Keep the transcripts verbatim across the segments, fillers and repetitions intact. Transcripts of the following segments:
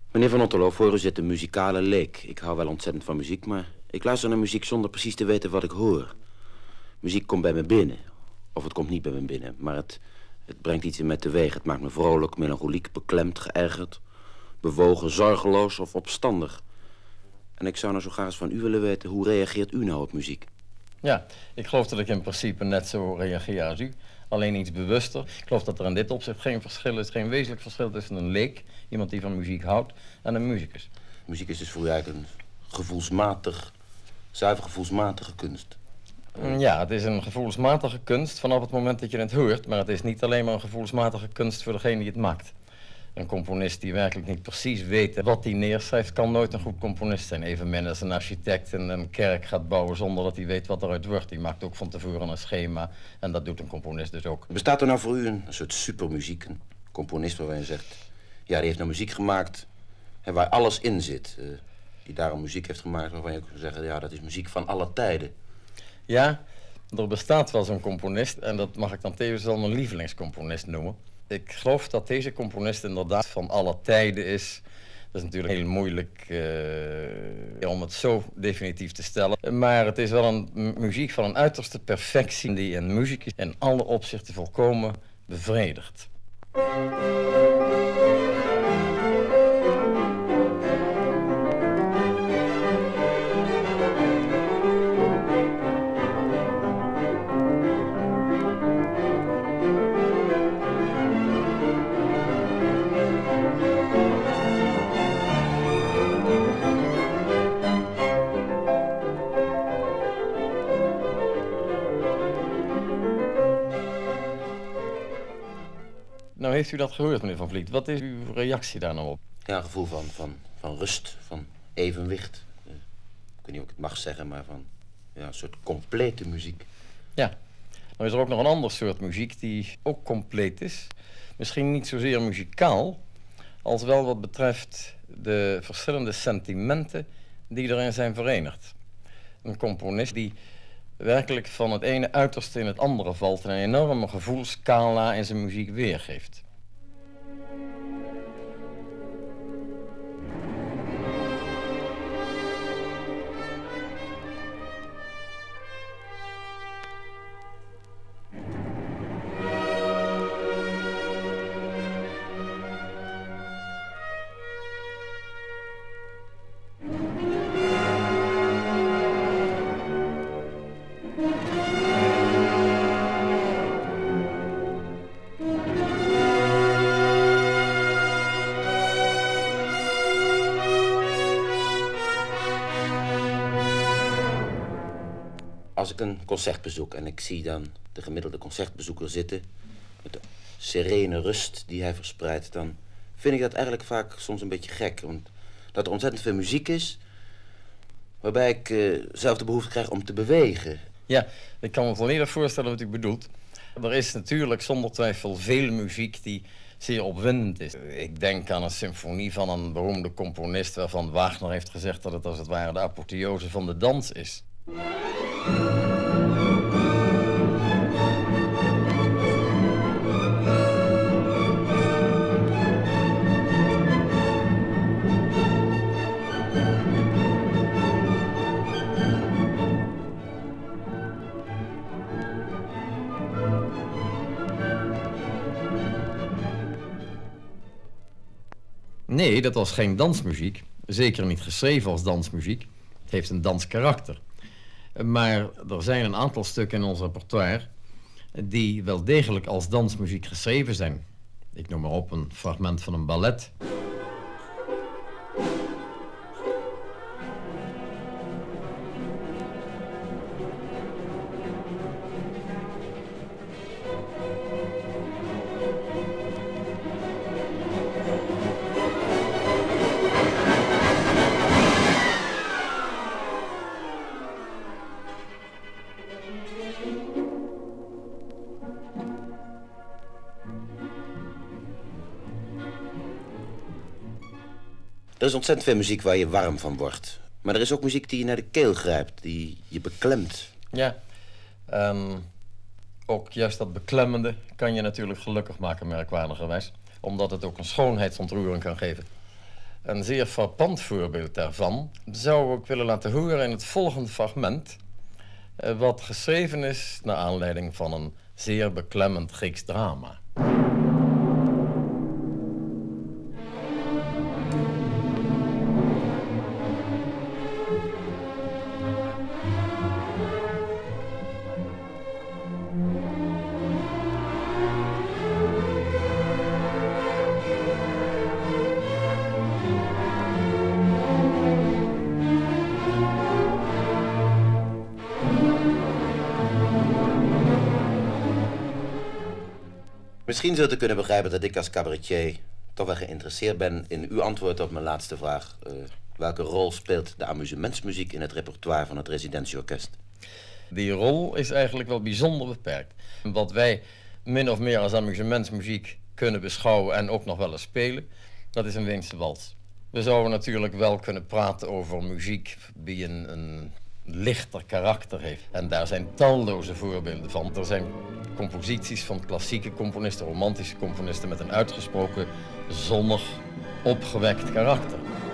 Meneer van Otterloo, voor u zit een muzikale leek. Ik hou wel ontzettend van muziek, maar ik luister naar muziek zonder precies te weten wat ik hoor. Muziek komt bij me binnen. Of het komt niet bij me binnen, maar het, het brengt iets in mij teweeg. Het maakt me vrolijk, melancholiek, beklemd, geërgerd, bewogen, zorgeloos of opstandig. En ik zou nou zo graag eens van u willen weten, hoe reageert u nou op muziek? Ja, ik geloof dat ik in principe net zo reageer als u. Alleen iets bewuster. Ik geloof dat er in dit opzicht geen verschil is, geen wezenlijk verschil tussen een leek, iemand die van muziek houdt, en een muzikus. Muziek is dus voor u eigenlijk een gevoelsmatig, zuiver gevoelsmatige kunst. Ja, het is een gevoelsmatige kunst vanaf het moment dat je het hoort, maar het is niet alleen maar een gevoelsmatige kunst voor degene die het maakt. Een componist die werkelijk niet precies weet wat hij neerschrijft, kan nooit een goed componist zijn. Evenmin als een architect een kerk gaat bouwen zonder dat hij weet wat eruit wordt. Die maakt ook van tevoren een schema en dat doet een componist dus ook. Bestaat er nou voor u een, een soort supermuziek, een componist waarvan je zegt, ja, die heeft nou muziek gemaakt en waar alles in zit. Uh, die daarom muziek heeft gemaakt waarvan je kunt zeggen, ja, dat is muziek van alle tijden. Ja, er bestaat wel zo'n componist en dat mag ik dan tevens wel mijn lievelingscomponist noemen. Ik geloof dat deze componist inderdaad van alle tijden is. Dat is natuurlijk heel moeilijk uh, om het zo definitief te stellen. Maar het is wel een muziek van een uiterste perfectie die een muzikus in alle opzichten volkomen bevredigt. Nou, heeft u dat gehoord, meneer Van Vliet? Wat is uw reactie daar nou op? Ja, een gevoel van, van, van rust, van evenwicht. Uh, ik weet niet of ik het mag zeggen, maar van ja, een soort complete muziek. Ja, nou is er ook nog een ander soort muziek die ook compleet is. Misschien niet zozeer muzikaal, als wel wat betreft de verschillende sentimenten die erin zijn verenigd. Een componist die werkelijk van het ene uiterste in het andere valt en een enorme gevoelsscala in zijn muziek weergeeft. Als ik een concert bezoek en ik zie dan de gemiddelde concertbezoeker zitten met de serene rust die hij verspreidt, dan vind ik dat eigenlijk vaak soms een beetje gek. Want dat er ontzettend veel muziek is, waarbij ik uh, zelf de behoefte krijg om te bewegen. Ja, ik kan me volledig voorstellen wat u bedoelt. Er is natuurlijk zonder twijfel veel muziek die zeer opwindend is. Ik denk aan een symfonie van een beroemde componist waarvan Wagner heeft gezegd dat het als het ware de apotheose van de dans is. Nee, dat was geen dansmuziek. Zeker niet geschreven als dansmuziek. Het heeft een danskarakter. Maar er zijn een aantal stukken in ons repertoire die wel degelijk als dansmuziek geschreven zijn. Ik noem maar op een fragment van een ballet. Er is ontzettend veel muziek waar je warm van wordt. Maar er is ook muziek die je naar de keel grijpt, die je beklemt. Ja, um, ook juist dat beklemmende kan je natuurlijk gelukkig maken, merkwaardigerwijs. Omdat het ook een schoonheidsontroering kan geven. Een zeer frappant voorbeeld daarvan zou ik willen laten horen in het volgende fragment, wat geschreven is naar aanleiding van een zeer beklemmend Grieks drama. Misschien zult u kunnen begrijpen dat ik als cabaretier toch wel geïnteresseerd ben in uw antwoord op mijn laatste vraag. Uh, welke rol speelt de amusementsmuziek in het repertoire van het Residentieorkest? Die rol is eigenlijk wel bijzonder beperkt. Wat wij min of meer als amusementsmuziek kunnen beschouwen en ook nog wel eens spelen, dat is een Weense wals. We zouden natuurlijk wel kunnen praten over muziek die een, een lichter karakter heeft. En daar zijn talloze voorbeelden van. Er zijn composities van klassieke componisten, romantische componisten met een uitgesproken zonnig, opgewekt karakter.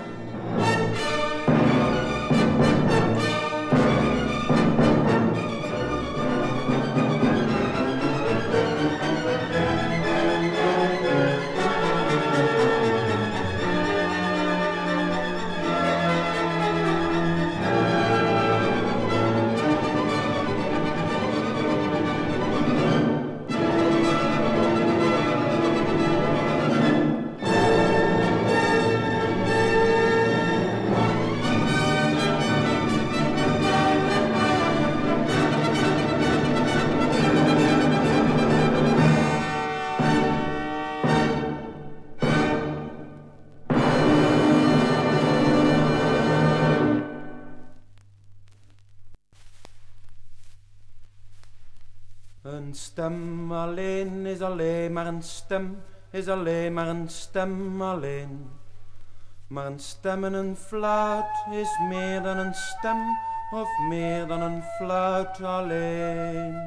Een stem alleen is alleen maar een stem, is alleen maar een stem alleen. Maar een stem en een fluit is meer dan een stem, of meer dan een fluit alleen.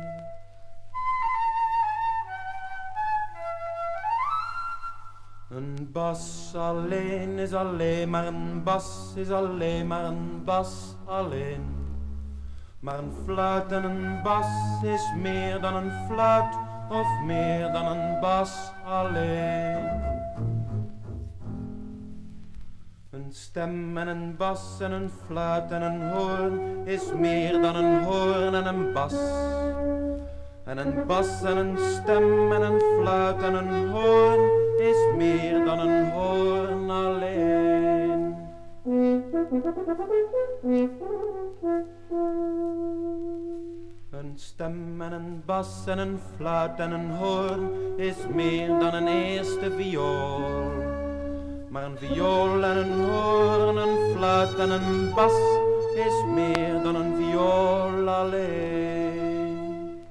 Een bas alleen is alleen maar een bas, is alleen maar een bas alleen. Maar een fluit en een bas is meer dan een fluit, of meer dan een bas alleen. Een stem en een bas en een fluit en een hoorn is meer dan een hoorn en een bas. En een bas en een stem en een fluit en een hoorn is meer dan een hoorn alleen. Een stem en een bas en een fluit en een hoorn is meer dan een eerste viool. Maar een viool en een hoorn, een fluit en een bas is meer dan een viool alleen.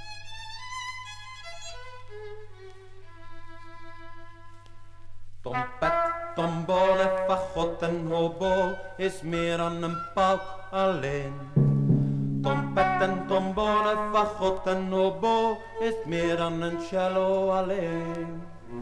Trompet, trombone, fagot en hobo is meer dan een pauk alleen. Trompet en trombone, fagot en hobo is meer dan een cello alleen.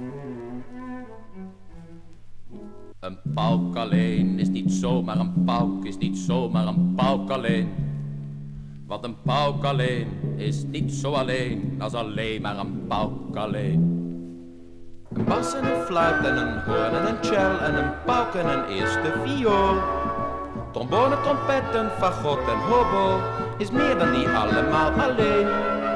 Een pauk alleen is niet zomaar een pauk, is niet zomaar een pauk alleen. Want een pauk alleen is niet zo alleen als alleen maar een pauk alleen. Een bas en een fluit en een hoorn en een cel en een pauk en een eerste viool. Trombone, trompet, een fagot en hobo is meer dan die allemaal alleen.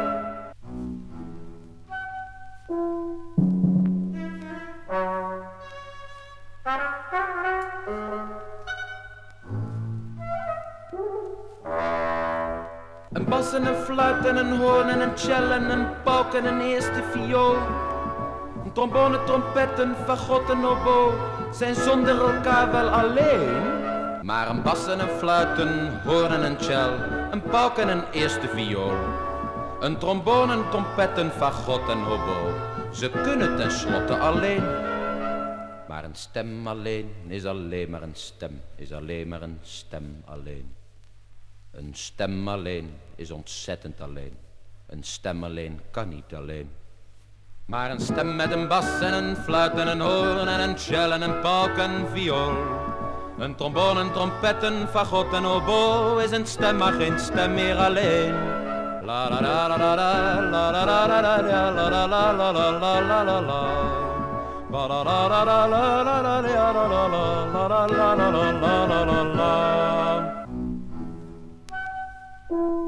Een bas en een fluit en een hoorn en een cel en een pauk en een eerste viool. Een trombone, trompet, een fagot en hobo zijn zonder elkaar wel alleen. Maar een bas en een fluit, een hoorn en een cel, een pauk en een eerste viool. Een trombone, een trompet, een fagot en hobo, ze kunnen tenslotte alleen. Maar een stem alleen is alleen maar een stem, is alleen maar een stem alleen. Een stem alleen is ontzettend alleen. Een stem alleen kan niet alleen. Maar een stem met een bas en een fluit en een hoorn en een cel en een pauk en een viool. Een trombone, een trompet, een fagot en oboe is een stem, maar geen stem meer alleen. La la la la la la la la la la la la la la la la la la la la. La la la la la la la la la la la la la la la la la la.